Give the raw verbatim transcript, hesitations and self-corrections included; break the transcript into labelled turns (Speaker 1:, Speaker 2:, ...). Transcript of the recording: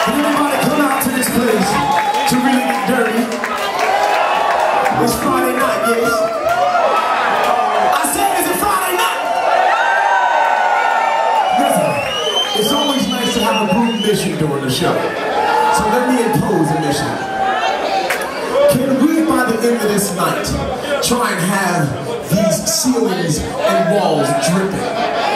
Speaker 1: Can everybody come out to this place to really get dirty? It's Friday night, yes. I said it's a Friday night. Listen, it's always nice to have a group mission during the show. So let me impose a mission. Can we, by the end of this night, try and have these ceilings and walls dripping?